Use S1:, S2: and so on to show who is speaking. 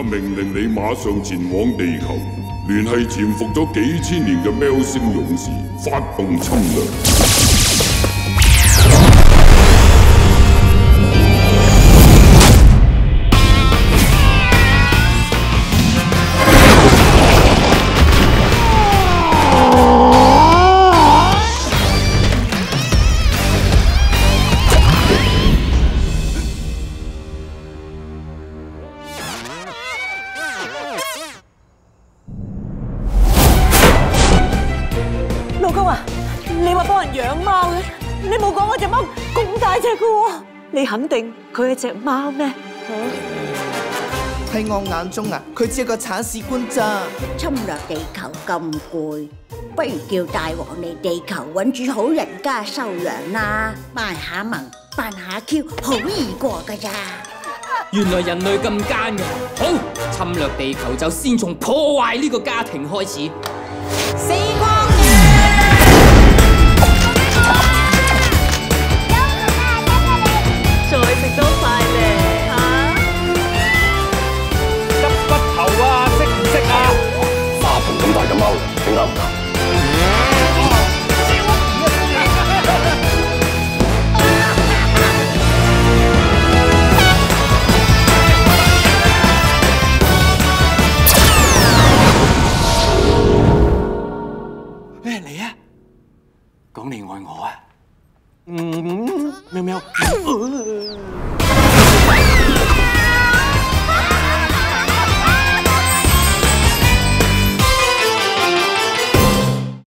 S1: 命令你馬上前往地球，聯繫潛伏咗幾千年嘅喵星勇士，發動侵略。
S2: 老公啊，你話幫人養貓嘅，你冇講我隻貓咁大隻嘅喎，你肯定佢係隻貓咩？
S3: 喺我眼中啊，佢只係個鏟屎官咋。
S4: 侵略地球咁攰，不如叫大王嚟地球揾住好人家收養啦，賣下萌，扮下 Q， 好易過㗎咋。
S5: 原來人類咁奸嘅，好侵略地球就先從破壞呢個家庭開始。
S4: 死光！
S2: 再食多塊咧嚇！
S6: 執骨頭啊，識唔識啊？
S7: 花盆咁大嘅貓，你啱唔啱？
S6: 咩嚟啊？講你愛我啊？喵喵。